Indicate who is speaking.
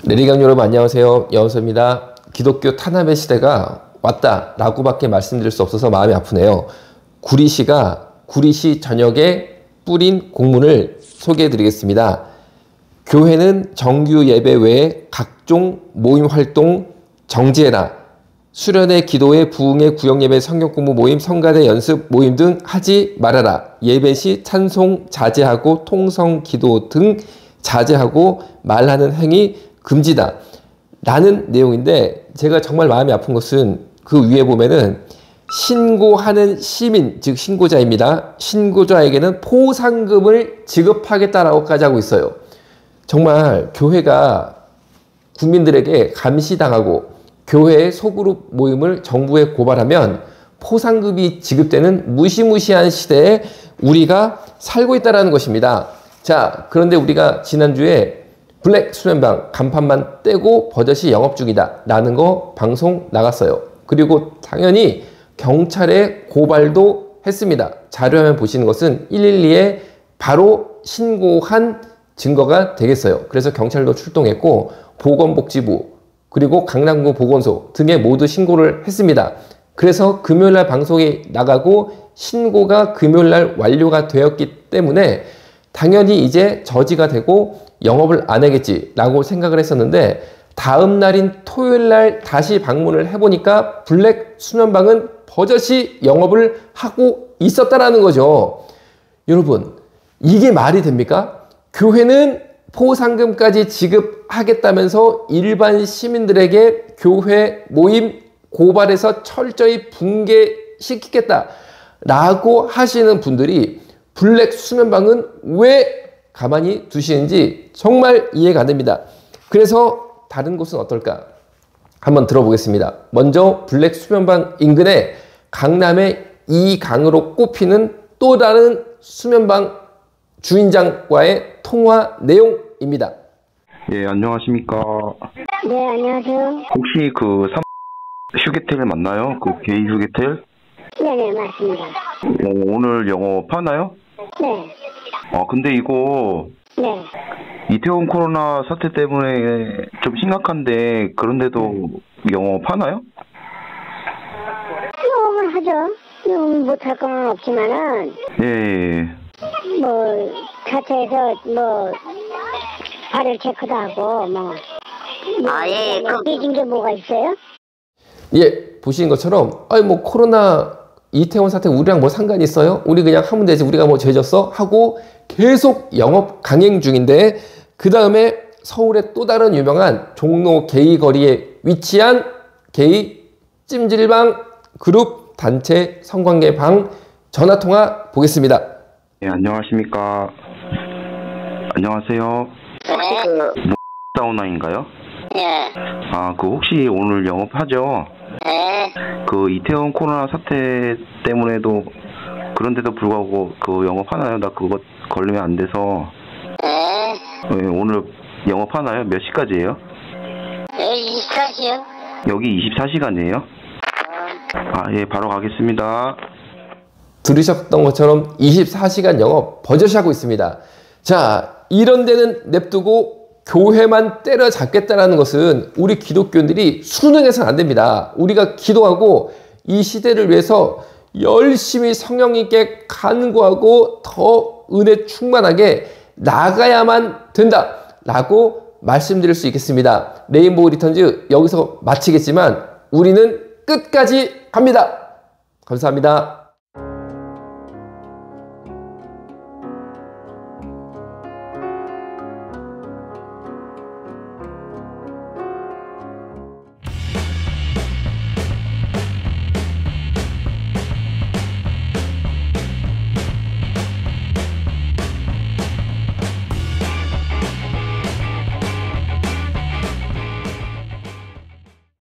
Speaker 1: 내리강 여러분 안녕하세요. 여호수입니다. 기독교 탄압의 시대가 왔다 라고밖에 말씀드릴 수 없어서 마음이 아프네요. 구리시가 구리시 전역에 뿌린 공문을 소개해 드리겠습니다. 교회는 정규 예배 외에 각종 모임 활동 정지해라. 수련회, 기도회, 부흥회, 구역예배, 성경공부 모임, 성가대 연습 모임 등 하지 말아라. 예배 시 찬송 자제하고 통성 기도 등 자제하고 말하는 행위 금지다 라는 내용인데, 제가 정말 마음이 아픈 것은 그 위에 보면은 신고하는 시민, 즉 신고자입니다. 신고자에게는 포상금을 지급하겠다라고까지 하고 있어요. 정말 교회가 국민들에게 감시당하고 교회의 소그룹 모임을 정부에 고발하면 포상금이 지급되는 무시무시한 시대에 우리가 살고 있다는 것입니다. 자, 그런데 우리가 지난주에 블랙 수면방 간판만 떼고 버젓이 영업 중이다 라는 거 방송 나갔어요. 그리고 당연히 경찰에 고발도 했습니다. 자료화면 보시는 것은 112에 바로 신고한 증거가 되겠어요. 그래서 경찰도 출동했고 보건복지부 그리고 강남구 보건소 등에 모두 신고를 했습니다. 그래서 금요일날 방송이 나가고 신고가 금요일날 완료가 되었기 때문에 당연히 이제 저지가 되고 영업을 안 하겠지 라고 생각을 했었는데, 다음 날인 토요일날 다시 방문을 해보니까 블랙 수면방은 버젓이 영업을 하고 있었다라는 거죠. 여러분, 이게 말이 됩니까? 교회는 포상금까지 지급하겠다면서 일반 시민들에게 교회 모임 고발해서 철저히 붕괴시키겠다 라고 하시는 분들이 블랙 수면방은 왜 가만히 두시는지 정말 이해가 안 됩니다. 그래서 다른 곳은 어떨까? 한번 들어보겠습니다. 먼저 블랙 수면방 인근에 강남의 이 강으로 꼽히는 또 다른 수면방 주인장과의 통화 내용입니다.
Speaker 2: 예, 안녕하십니까.
Speaker 3: 네, 안녕하세요.
Speaker 2: 혹시 그 휴게텔 맞나요? 그 게이 휴게텔?
Speaker 3: 네네, 맞습니다.
Speaker 2: 오늘 영업하나요?
Speaker 3: 네.
Speaker 2: 근데 이거
Speaker 3: 네.
Speaker 2: 이태원 코로나 사태 때문에 좀 심각한데, 그런데도 영업하나요?
Speaker 3: 영업을 하죠. 영업 못할 건 없지만은,
Speaker 2: 예.
Speaker 3: 뭐, 자체에서 뭐, 발열 체크도 하고,
Speaker 4: 예,
Speaker 3: 삐진 게 뭐가 있어요?
Speaker 1: 예, 보시는 것처럼 뭐 코로나 이태원 사태 우리랑 뭐 상관이 있어요? 우리 그냥 하면 되지, 우리가 뭐 죄졌어? 하고 계속 영업 강행 중인데, 그 다음에 서울의 또 다른 유명한 종로 게이 거리에 위치한 게이 찜질방 그룹 단체 성관계 방 전화통화 보겠습니다.
Speaker 2: 예, 안녕하십니까. 안녕하세요.
Speaker 4: 네.
Speaker 2: 사우나인가요?
Speaker 4: 예.
Speaker 2: 그 혹시 오늘 영업하죠?
Speaker 4: 네.
Speaker 2: 그 이태원 코로나 사태 때문에도, 그런데도 불구하고 그 영업하나요? 나 그거 걸리면 안 돼서.
Speaker 4: 네.
Speaker 2: 예, 오늘 영업하나요? 몇 시까지예요?
Speaker 4: 24시요?
Speaker 2: 여기 24시간이에요? 예, 바로 가겠습니다.
Speaker 1: 들으셨던 것처럼 24시간 영업 버젓이 하고 있습니다. 자, 이런 데는 냅두고 교회만 때려잡겠다는 것은 우리 기독교인들이 순응해서는 안 됩니다. 우리가 기도하고 이 시대를 위해서 열심히 성령님께 간구하고 더 은혜 충만하게 나가야만 된다 라고 말씀드릴 수 있겠습니다. 레인보우 리턴즈 여기서 마치겠지만 우리는 끝까지 갑니다. 감사합니다.